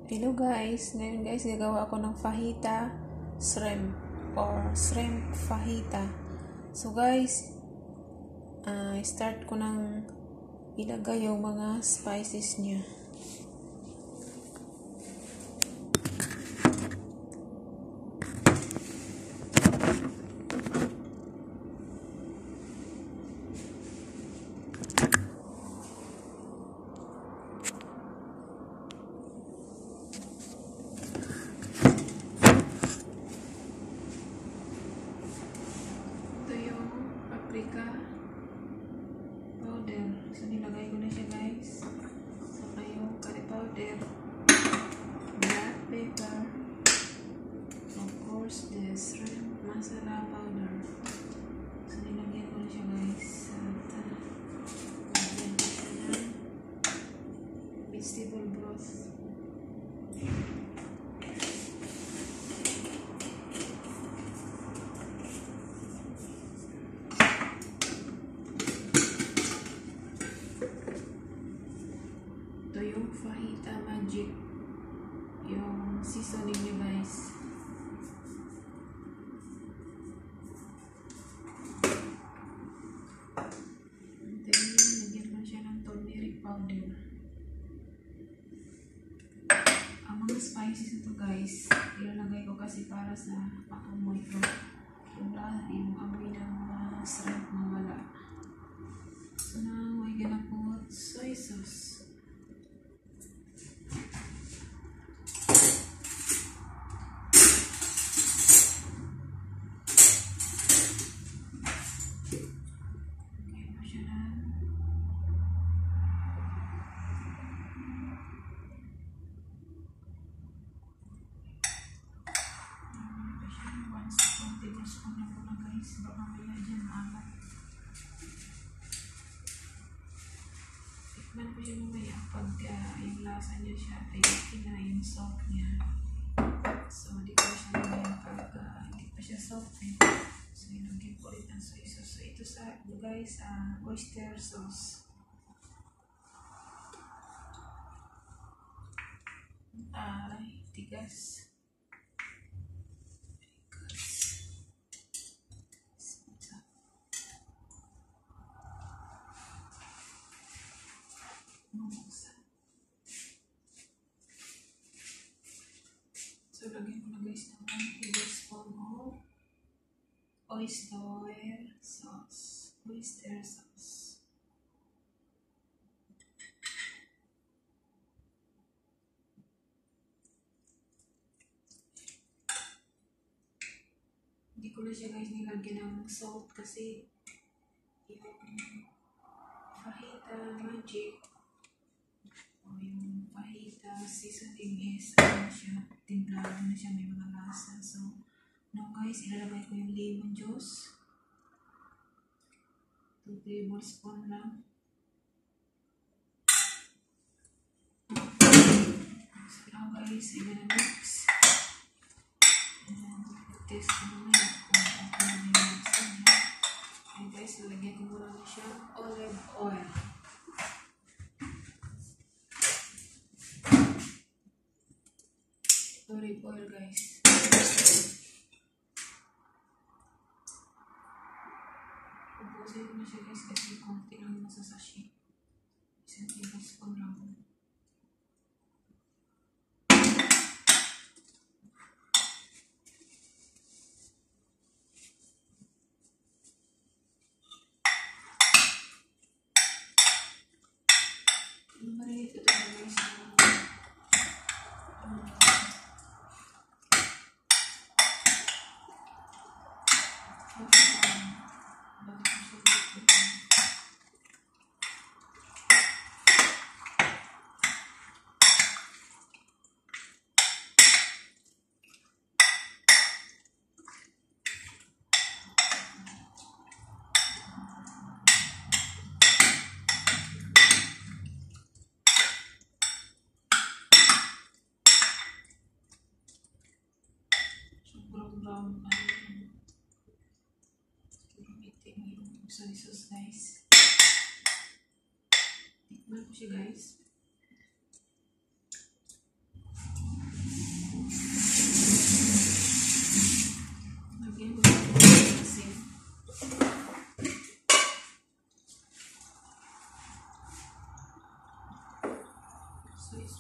Hello guys, ngayon guys gagawa ako ng fahita shrimp or shrimp fahita. So guys, start ko ng ilagay yung mga spices niya. Paprika powder. So, nilagay ko na siya guys. Saka yung curry powder, black pepper, of course, the shrimp masala powder. So, nilagyan ko na siya guys. At, nilagyan ko siya ng vegetable broth. Ito yung fahita magic, yung seasoning niya guys. And then lagyan mo siya ng turmeric powder. Ang mga spices ito guys, ilalagay ko kasi para sa pakamoy ko, yung amoy ng shrimp mawala. So now we're gonna put soy sauce. Baka maya dyan maalat. Tikman ko siya mamaya pagka yung lasa niya siya ay yung salt niya. So, di ko siya mamaya pagka hindi pa siya salted. So, inagyan ko ulit ang soy sauce. So, ito sa guys, oyster sauce. Ay, tigas. So, lagyan ko na guys ng 1 tablespoon of oyster sauce. Oyster sauce. Hindi ko na siya guys nilagyan ng salt kasi yung fahita magic o yung fahita seasoning is siya, timplado na siya, may mga lasa. So now guys, ilalagay ko yung lemon juice, 2 tablespoon lang. So now guys, I'm gonna mix and taste ko naman kung okay na yung lasa niya. And guys, ilalagay ko muna na siya olive oil. Olive oil guys. Pupusin ko na siya guys kasi konti lang nasa sachet. 1 tablespoon lang. Maliit ito guys. Brown soy sauce guys. Tikman ko siya guys.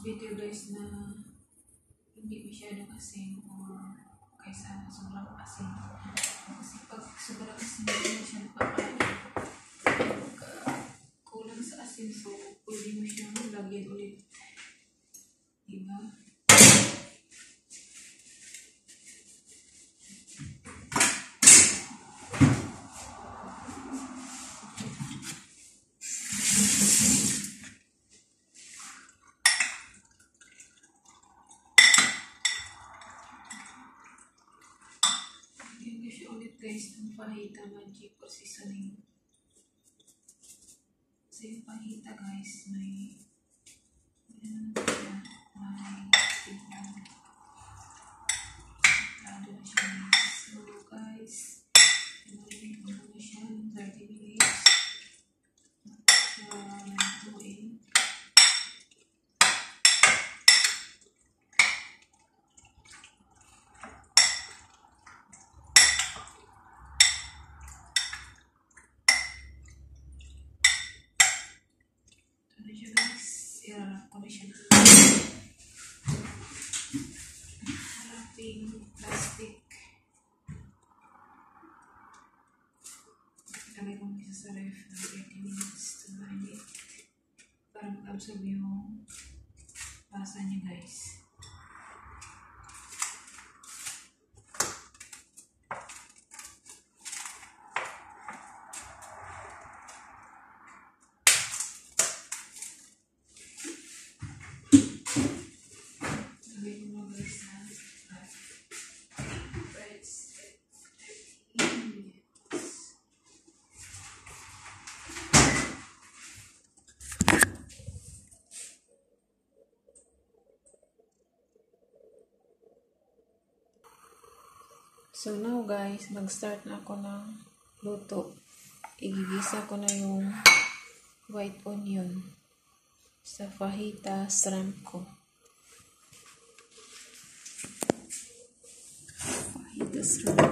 video guys na hindi masyadong asin o kaysa sobrang asin. Kasi pag sobrang asin, hindi mo siya napakain. Kulang sa asin, so pwede mo siyang lagyan ulit. Diba? Guys, ang fahita magic or seasoning. So yung fahita guys, may so guys, inulit mo na siya ng 30 minutes. So, nagtuin. Ito siya guys, ilalap ko na siya ng haraping plastic. Ilagay ko isa sa ref ng 30 minutes to marinate para mag-absorb yung lasa niya guys. So now guys, mag-start na ako ng luto. Igigisa ko na yung white onion sa fahita shrimp ko. Fahita shrimp.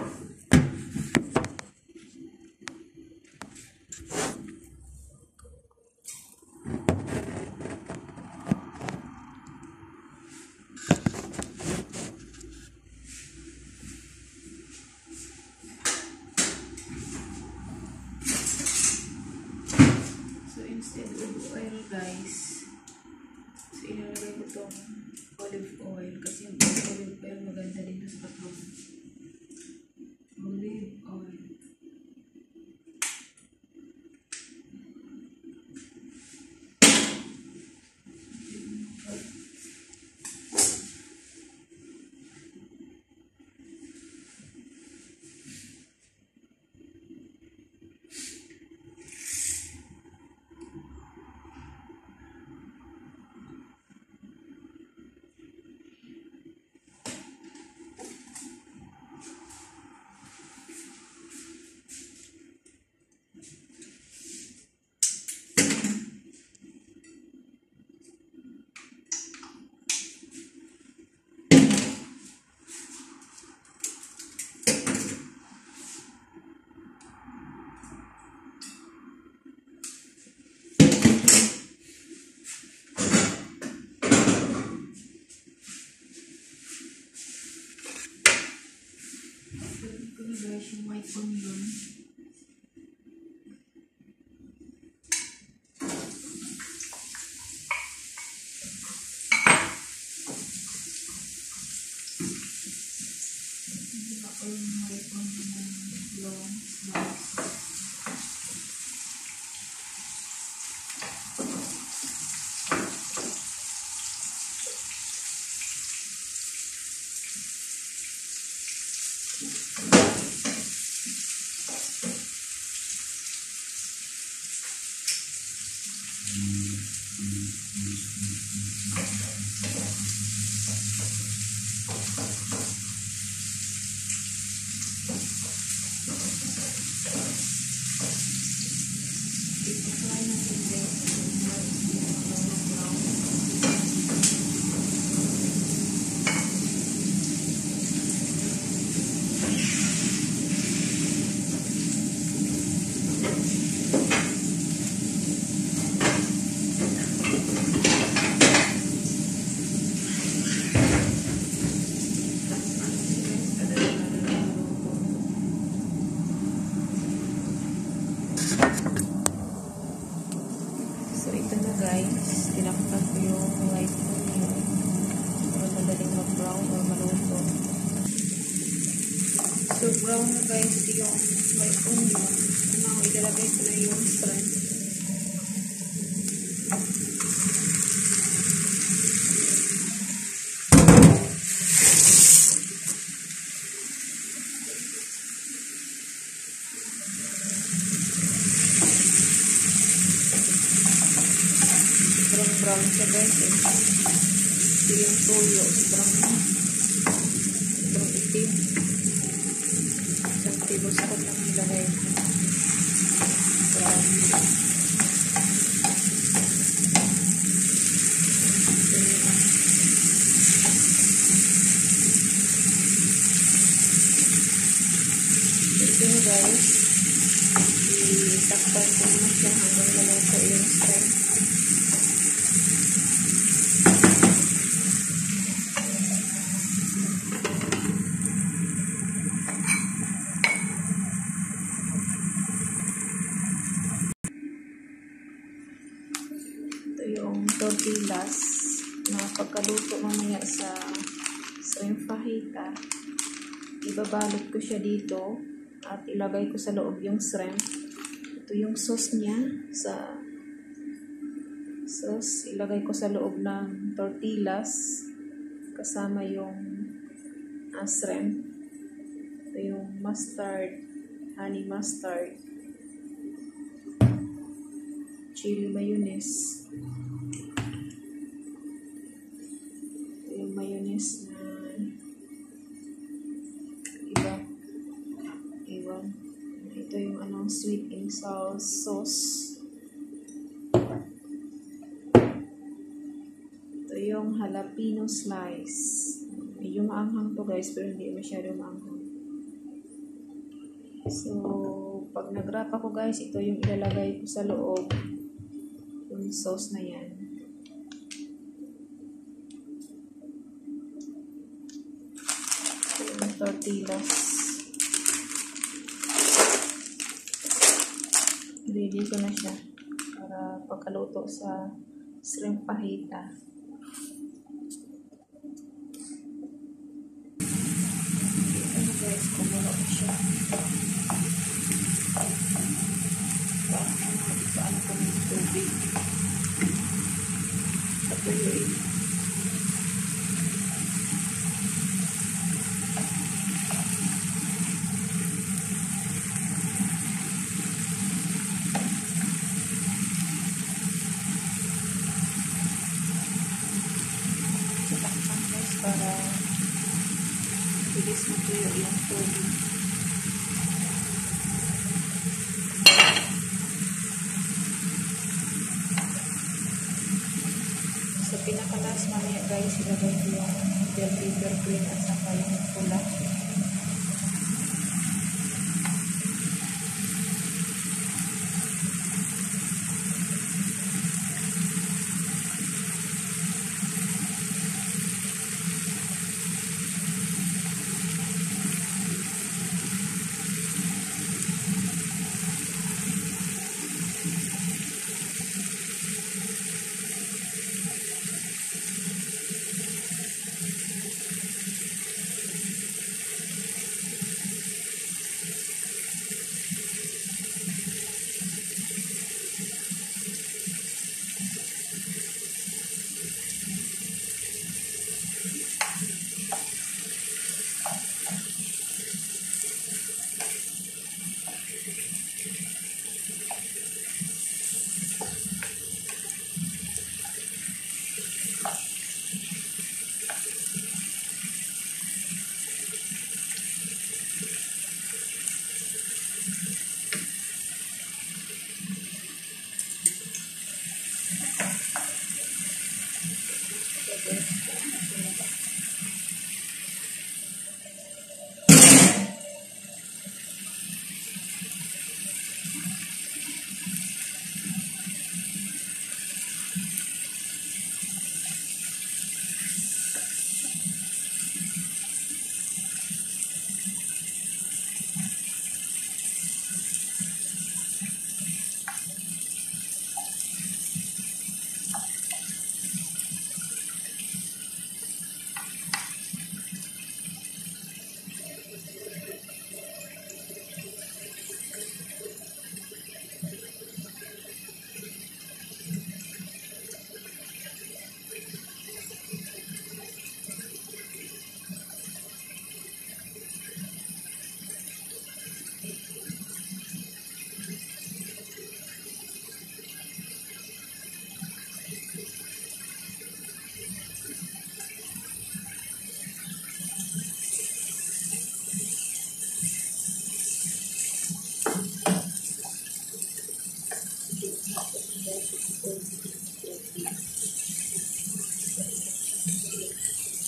Instead of oil guys, so ilalagay ko itong olive oil kasi yung olive oil maganda dito sa katawan. Olive oil. Guys, yung white onion. Hindi pa ko yung white onion ng long slice. brown na guys yung may onion. Now, ilalagay ko na yung shrimp. Brown siya guys eh. Ito yung tuyo. Sobrang itim. Isang tablespoon lang nilagay ko. Brown. Ito na guys. Itakpan ko na siya hanggang maluto yung shrimp. Yung tortillas na pagkaluto mamaya sa shrimp fahita, ibabalot ko siya dito at ilagay ko sa loob yung shrimp. Ito yung sauce niya. Sa sauce, ilagay ko sa loob ng tortillas kasama yung shrimp. Ito yung mustard, honey mustard, chili mayonnaise. Yung mayonnaise na iwan. Ito yung sweet and sour sauce. Ito yung jalapeno slice. Medyo maanghang to guys, pero hindi masyado maanghang. So, pag nag-wrap ako guys, ito yung ilalagay ko sa loob. Yung sauce na yan. Yung tortillas. Ready ko na siya para pagkaluto sa shrimp fahita. Ito guys, kumulo ko siya. Ipaan ko ng tubig. Patuyuin. Satakpan guys para bilis matuyo yung tubig. Sa pinakalas mamaya guys, ilagay ko yung bell pepper green at saka yung pula.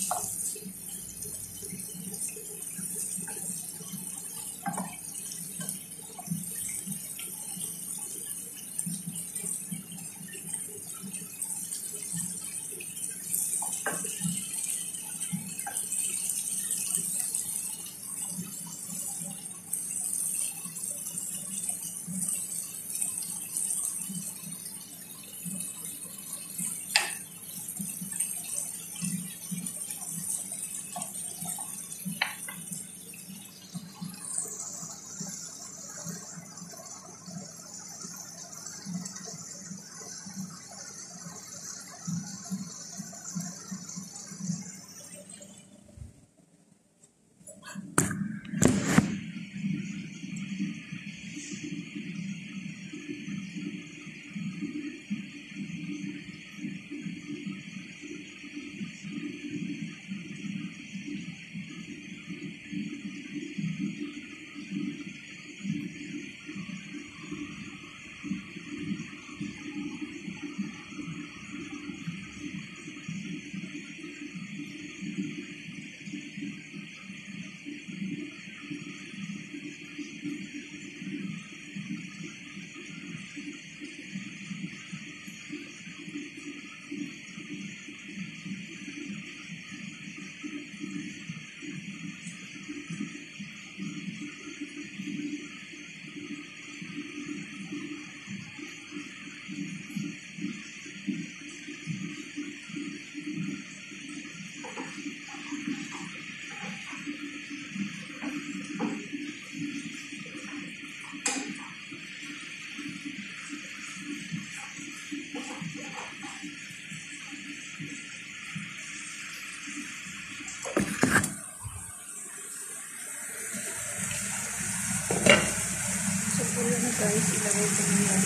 Guys, ilagay ko na yan.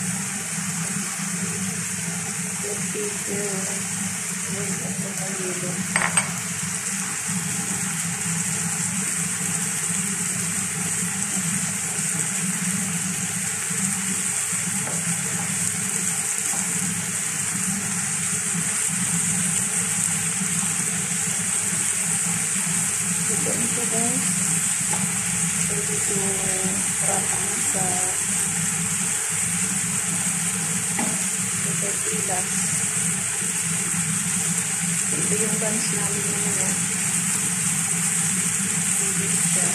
Dito. Ngayon ako ng yelo. Ito ito guys. Pwede ito wrap sa tortillas. Ito yung buns namin naman. Pwede siya.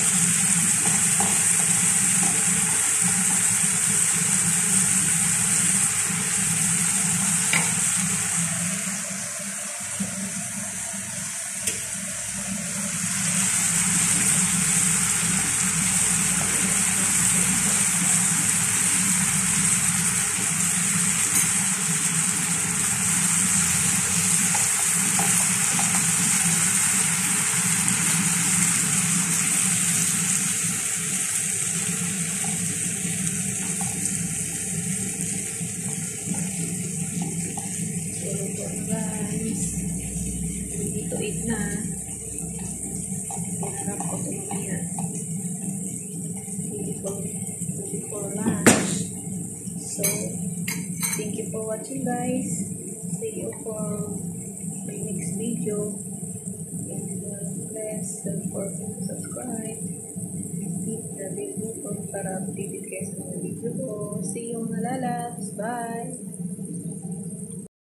Dito 8 na. Pinarap ko ito mamaya. Before lunch. So, thank you for watching guys. See you for my next video. And please don't forget to subscribe. Hit the bell button para updated kayo sa mga video ko. See you mga lalabs. Bye!